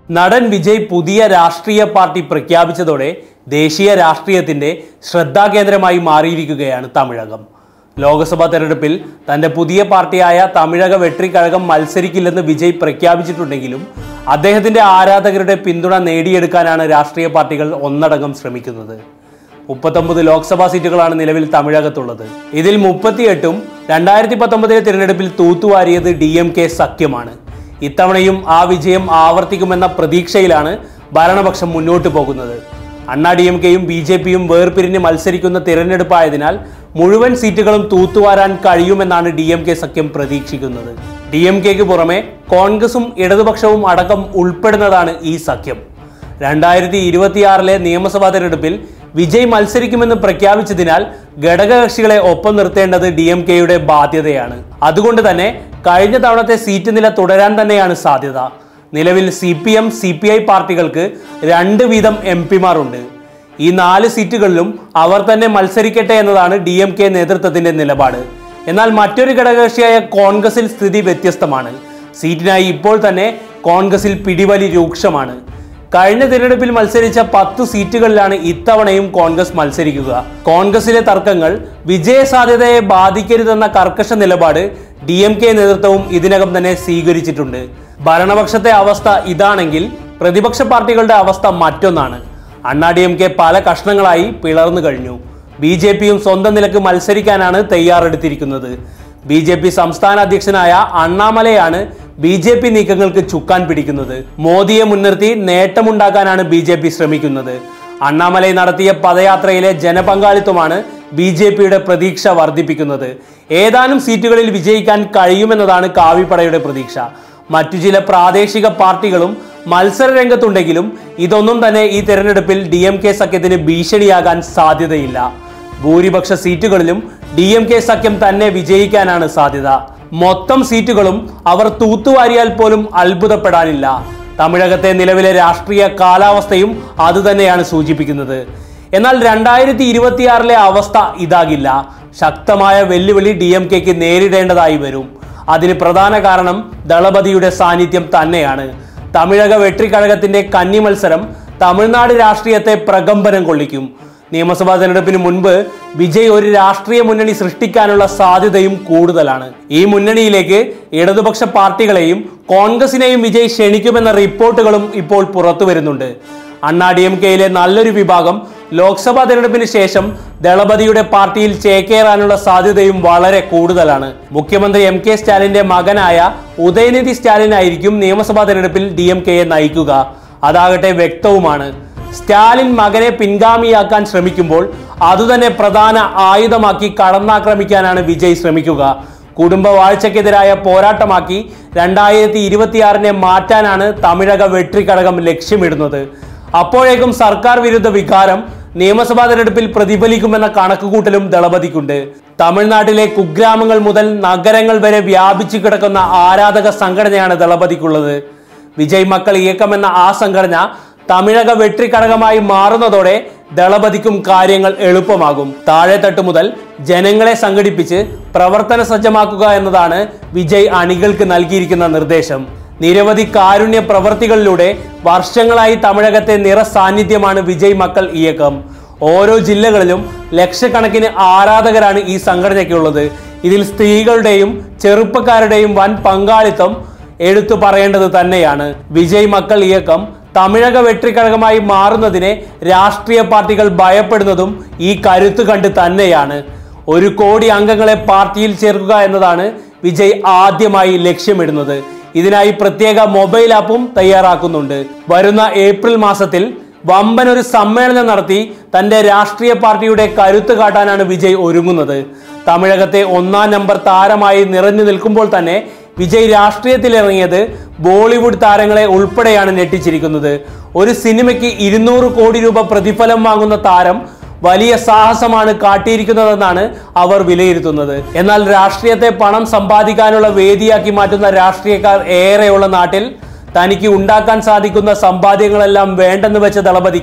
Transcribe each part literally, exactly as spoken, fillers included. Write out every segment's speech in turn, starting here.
നടൻ വിജയ് പുതിയ രാഷ്ട്രീയ പാർട്ടി പ്രഖ്യാപിച്ചതോടെ ദേശീയ രാഷ്ട്രീയത്തിന്റെ ശ്രദ്ധാകേന്ദ്രമായി മാറിയിരിക്കുകയാണ് തമിഴകം. ലോക്സഭാ തെരഞ്ഞെടുപ്പിൽ തന്റെ പുതിയ പാർട്ടിയായ തമിഴക വെട്രിക്കഴകം മത്സരിക്കില്ലെന്ന് വിജയ് പ്രഖ്യാപിച്ചിട്ടുണ്ടെങ്കിലും അദ്ദേഹത്തിന്റെ ആരാധകരുടെ പിന്തുണ നേടിയെടുക്കാനാണ് രാഷ്ട്രീയ പാർട്ടികൾ ഒന്നടങ്കം ശ്രമിക്കുന്നത്. മുപ്പത്തൊമ്പത് ലോക്സഭാ സീറ്റുകളാണ് നിലവിൽ തമിഴകത്തുള്ളത്. ഇതിൽ മുപ്പത്തിയെട്ടും രണ്ടായിരത്തി പത്തൊമ്പതിലെ തിരഞ്ഞെടുപ്പിൽ തൂത്തുവാരിയത് ഡി എം കെ സഖ്യമാണ്. ഇത്തവണയും ആ വിജയം ആവർത്തിക്കുമെന്ന പ്രതീക്ഷയിലാണ് ഭരണപക്ഷം മുന്നോട്ട് പോകുന്നത്. അണ്ണാ ഡി എം കെയും ബി ജെ പിയും വേർപിരിഞ്ഞ് മത്സരിക്കുന്ന തിരഞ്ഞെടുപ്പായതിനാൽ മുഴുവൻ സീറ്റുകളും തൂത്തുവാരാൻ കഴിയുമെന്നാണ് ഡി എം കെ സഖ്യം പ്രതീക്ഷിക്കുന്നത്. ഡി എം കെക്ക് പുറമെ കോൺഗ്രസും ഇടതുപക്ഷവും അടക്കം ഉൾപ്പെടുന്നതാണ് ഈ സഖ്യം. രണ്ടായിരത്തി ഇരുപത്തിയാറിലെ നിയമസഭാ തെരഞ്ഞെടുപ്പിൽ വിജയ് മത്സരിക്കുമെന്ന് പ്രഖ്യാപിച്ചതിനാൽ ഘടകകക്ഷികളെ ഒപ്പം നിർത്തേണ്ടത് ഡി എം കെയുടെ ബാധ്യതയാണ്. അതുകൊണ്ട് തന്നെ കഴിഞ്ഞ തവണത്തെ സീറ്റ് നില തുടരാൻ തന്നെയാണ് സാധ്യത. നിലവിൽ C P M C P I പാർട്ടികൾക്ക് രണ്ട് വീതം എം പിമാരുണ്ട്. ഈ നാല് സീറ്റുകളിലും അവർ തന്നെ മത്സരിക്കട്ടെ എന്നതാണ് ഡി എം കെ നേതൃത്വത്തിന്റെ നിലപാട്. എന്നാൽ മറ്റൊരു ഘടകകക്ഷിയായ കോൺഗ്രസിൽ സ്ഥിതി വ്യത്യസ്തമാണ്. സീറ്റിനായി ഇപ്പോൾ തന്നെ കോൺഗ്രസിൽ പിടിവലി രൂക്ഷമാണ്. കഴിഞ്ഞ തിരഞ്ഞെടുപ്പിൽ മത്സരിച്ച പത്ത് സീറ്റുകളിലാണ് ഇത്തവണയും കോൺഗ്രസ് മത്സരിക്കുക. കോൺഗ്രസിലെ തർക്കങ്ങൾ വിജയ സാധ്യതയെ ബാധിക്കരുതെന്ന കർക്കശ നിലപാട് ഡി എം കെ നേതൃത്വവും ഇതിനകം തന്നെ സ്വീകരിച്ചിട്ടുണ്ട്. ഭരണപക്ഷത്തെ അവസ്ഥ ഇതാണെങ്കിൽ പ്രതിപക്ഷ പാർട്ടികളുടെ അവസ്ഥ മറ്റൊന്നാണ്. അണ്ണാ ഡി എം കെ പല കഷ്ണങ്ങളായി പിളർന്നു കഴിഞ്ഞു. ബി ജെ പിയും സ്വന്തം നിലക്ക് മത്സരിക്കാനാണ് തയ്യാറെടുത്തിരിക്കുന്നത്. ബി ജെ പി സംസ്ഥാന അധ്യക്ഷനായ അണ്ണാമലയാണ് ബി ജെ പി നീക്കങ്ങൾക്ക് ചുക്കാൻ പിടിക്കുന്നത്. മോദിയെ മുൻനിർത്തി നേട്ടമുണ്ടാക്കാനാണ് ബി ജെ പി ശ്രമിക്കുന്നത്. അണ്ണാമലൈ നടത്തിയ പദയാത്രയിലെ ജനപങ്കാളിത്തമാണ് ബി ജെ പിയുടെ പ്രതീക്ഷ വർദ്ധിപ്പിക്കുന്നത്. ഏതാനും സീറ്റുകളിൽ വിജയിക്കാൻ കഴിയുമെന്നതാണ് കാവിപ്പടയുടെ പ്രതീക്ഷ. മറ്റു ചില പ്രാദേശിക പാർട്ടികളും മത്സര രംഗത്തുണ്ടെങ്കിലും ഇതൊന്നും തന്നെ ഈ തെരഞ്ഞെടുപ്പിൽ ഡി എം കെ സഖ്യത്തിന് ഭീഷണിയാകാൻ സാധ്യതയില്ല. ഭൂരിപക്ഷ സീറ്റുകളിലും ഡി എം കെ സഖ്യം തന്നെ വിജയിക്കാനാണ് സാധ്യത. മൊത്തം സീറ്റുകളും അവർ തൂത്തുവാരിയാൽ പോലും അത്ഭുതപ്പെടാനില്ല. തമിഴകത്തെ നിലവിലെ രാഷ്ട്രീയ കാലാവസ്ഥയും അതുതന്നെയാണ് സൂചിപ്പിക്കുന്നത്. എന്നാൽ രണ്ടായിരത്തി ഇരുപത്തിയാറിലെ അവസ്ഥ ഇതാകില്ല. ശക്തമായ വെല്ലുവിളി ഡി എം കെക്ക് നേരിടേണ്ടതായി വരും. അതിന് പ്രധാന കാരണം ദളപതിയുടെ സാന്നിധ്യം തന്നെയാണ്. തമിഴക വെട്രിക്കഴകത്തിന്റെ കന്നി മത്സരം തമിഴ്നാട് രാഷ്ട്രീയത്തെ പ്രകമ്പനം കൊള്ളിക്കും. നിയമസഭാ തെരഞ്ഞെടുപ്പിന് മുൻപ് വിജയ് ഒരു രാഷ്ട്രീയ മുന്നണി സൃഷ്ടിക്കാനുള്ള സാധ്യതയും കൂടുതലാണ്. ഈ മുന്നണിയിലേക്ക് ഇടതുപക്ഷ പാർട്ടികളെയും കോൺഗ്രസിനെയും വിജയ് ക്ഷണിക്കുമെന്ന റിപ്പോർട്ടുകളും ഇപ്പോൾ പുറത്തു വരുന്നുണ്ട്. അണ്ണാ ഡി എം കെയിലെ നല്ലൊരു വിഭാഗം ലോക്സഭാ തെരഞ്ഞെടുപ്പിന് ശേഷം ദളപതിയുടെ പാർട്ടിയിൽ ചേക്കേറാനുള്ള സാധ്യതയും വളരെ കൂടുതലാണ്. മുഖ്യമന്ത്രി എം കെ സ്റ്റാലിന്റെ മകനായ ഉദയനിധി സ്റ്റാലിൻ ആയിരിക്കും നിയമസഭാ തെരഞ്ഞെടുപ്പിൽ ഡി എം കെയെ നയിക്കുക. അതാകട്ടെ വ്യക്തവുമാണ്. സ്റ്റാലിൻ മകനെ പിൻഗാമിയാക്കാൻ ശ്രമിക്കുമ്പോൾ അതുതന്നെ പ്രധാന ആയുധമാക്കി കടന്നാക്രമിക്കാനാണ് വിജയ് ശ്രമിക്കുക. കുടുംബവാഴ്ചക്കെതിരായ പോരാട്ടമാക്കി രണ്ടായിരത്തി ഇരുപത്തിയാറിനെ മാറ്റാനാണ് തമിഴക വെട്രിക്കഴകം ലക്ഷ്യമിടുന്നത്. അപ്പോഴേക്കും സർക്കാർ വിരുദ്ധ വികാരം നിയമസഭാ തെരഞ്ഞെടുപ്പിൽ പ്രതിഫലിക്കുമെന്ന കണക്കുകൂട്ടലും ദളപതിക്കുണ്ട്. തമിഴ്നാട്ടിലെ കുഗ്രാമങ്ങൾ മുതൽ നഗരങ്ങൾ വരെ വ്യാപിച്ചു കിടക്കുന്ന ആരാധക സംഘടനയാണ് ദളപതിക്കുള്ളത്. വിജയ് മക്കൾ ഇയക്കമെന്ന ആ സംഘടന തമിഴക വെട്രിക്കഴകമായി മാറുന്നതോടെ ദളപതിക്കും കാര്യങ്ങൾ എളുപ്പമാകും. താഴെത്തട്ട് മുതൽ ജനങ്ങളെ സംഘടിപ്പിച്ച് പ്രവർത്തന സജ്ജമാക്കുക എന്നതാണ് വിജയ് അണികൾക്ക് നൽകിയിരിക്കുന്ന നിർദ്ദേശം. നിരവധി കാരുണ്യ പ്രവർത്തികളിലൂടെ വർഷങ്ങളായി തമിഴകത്തെ നിറസാന്നിധ്യമാണ് വിജയ് മക്കൾ ഇയക്കം. ഓരോ ജില്ലകളിലും ലക്ഷക്കണക്കിന് ആരാധകരാണ് ഈ സംഘടനയ്ക്കുള്ളത്. ഇതിൽ സ്ത്രീകളുടെയും ചെറുപ്പക്കാരുടെയും വൻ പങ്കാളിത്തം എടുത്തു പറയേണ്ടത് തന്നെയാണ്. വിജയ് മക്കൾ ഇയക്കം തമിഴക വെട്രിക്കഴകമായി മാറുന്നതിനെ രാഷ്ട്രീയ പാർട്ടികൾ ഭയപ്പെടുന്നതും ഈ കരുത്ത് കണ്ട് തന്നെയാണ്. ഒരു കോടി അംഗങ്ങളെ പാർട്ടിയിൽ ചേർക്കുക എന്നതാണ് വിജയ് ആദ്യമായി ലക്ഷ്യമിടുന്നത്. ഇതിനായി പ്രത്യേക മൊബൈൽ ആപ്പും തയ്യാറാക്കുന്നുണ്ട്. വരുന്ന ഏപ്രിൽ മാസത്തിൽ വമ്പൻ ഒരു സമ്മേളനം നടത്തി തന്റെ രാഷ്ട്രീയ പാർട്ടിയുടെ കരുത്ത് കാട്ടാനാണ് വിജയ് ഒരുങ്ങുന്നത്. തമിഴകത്തെ ഒന്നാം നമ്പർ താരമായി നിറഞ്ഞു നിൽക്കുമ്പോൾ തന്നെ വിജയ് രാഷ്ട്രീയത്തിലിറങ്ങിയത് ബോളിവുഡ് താരങ്ങളെ ഉൾപ്പെടെയാണ് ഞെട്ടിച്ചിരിക്കുന്നത്. ഒരു സിനിമയ്ക്ക് ഇരുന്നൂറ് കോടി രൂപ പ്രതിഫലം വാങ്ങുന്ന താരം വലിയ സാഹസമാണ് കാട്ടിയിരിക്കുന്നതെന്നാണ് അവർ വിലയിരുത്തുന്നത്. എന്നാൽ രാഷ്ട്രീയത്തെ പണം സമ്പാദിക്കാനുള്ള വേദിയാക്കി മാറ്റുന്ന രാഷ്ട്രീയക്കാർ ഏറെയുള്ള നാട്ടിൽ തനിക്ക് ഉണ്ടാക്കാൻ സാധിക്കുന്ന സമ്പാദ്യങ്ങളെല്ലാം വേണ്ടെന്ന് വെച്ച ദളപതിക്ക്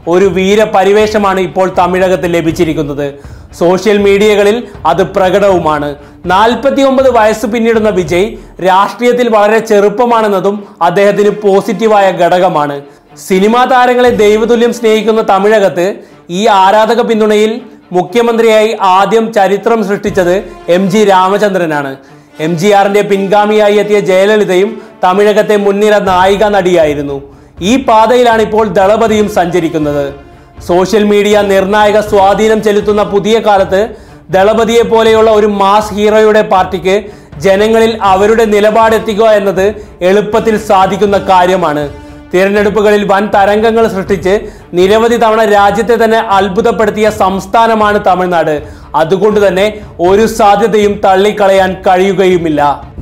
ഒരു വീരപരിവേഷമാണ് ഇപ്പോൾ തമിഴകത്തിൽ ലഭിച്ചിരിക്കുന്നത്. സോഷ്യൽ മീഡിയകളിൽ അത് പ്രകടവുമാണ്. നാൽപ്പത്തി ഒമ്പത് വയസ്സ് പിന്നിടുന്ന വിജയ് രാഷ്ട്രീയത്തിൽ വളരെ ചെറുപ്പമാണെന്നതും അദ്ദേഹത്തിന് പോസിറ്റീവായ ഘടകമാണ്. സിനിമാ താരങ്ങളെ ദൈവതുല്യം സ്നേഹിക്കുന്ന തമിഴകത്ത് ഈ ആരാധക പിന്തുണയിൽ മുഖ്യമന്ത്രിയായി ആദ്യം ചരിത്രം സൃഷ്ടിച്ചത് എം ജി രാമചന്ദ്രനാണ്. എം ജി ആറിന്റെ പിൻഗാമിയായി എത്തിയ ജയലളിതയും തമിഴകത്തെ മുൻനിര നായിക നടിയായിരുന്നു. ഈ പാതയിലാണ് ഇപ്പോൾ ദളപതിയും സഞ്ചരിക്കുന്നത്. സോഷ്യൽ മീഡിയ നിർണായക സ്വാധീനം ചെലുത്തുന്ന പുതിയ കാലത്ത് ദളപതിയെ പോലെയുള്ള ഒരു മാസ് ഹീറോയുടെ പാർട്ടിക്ക് ജനങ്ങളിൽ അവരുടെ നിലപാടെത്തിക്കുക എന്നത് എളുപ്പത്തിൽ സാധിക്കുന്ന കാര്യമാണ്. തിരഞ്ഞെടുപ്പുകളിൽ വൻ തരംഗങ്ങൾ സൃഷ്ടിച്ച് നിരവധി തവണ രാജ്യത്തെ തന്നെ അത്ഭുതപ്പെടുത്തിയ സംസ്ഥാനമാണ് തമിഴ്നാട്. അതുകൊണ്ട് തന്നെ ഒരു സാധ്യതയും തള്ളിക്കളയാൻ കഴിയുകയുമില്ല.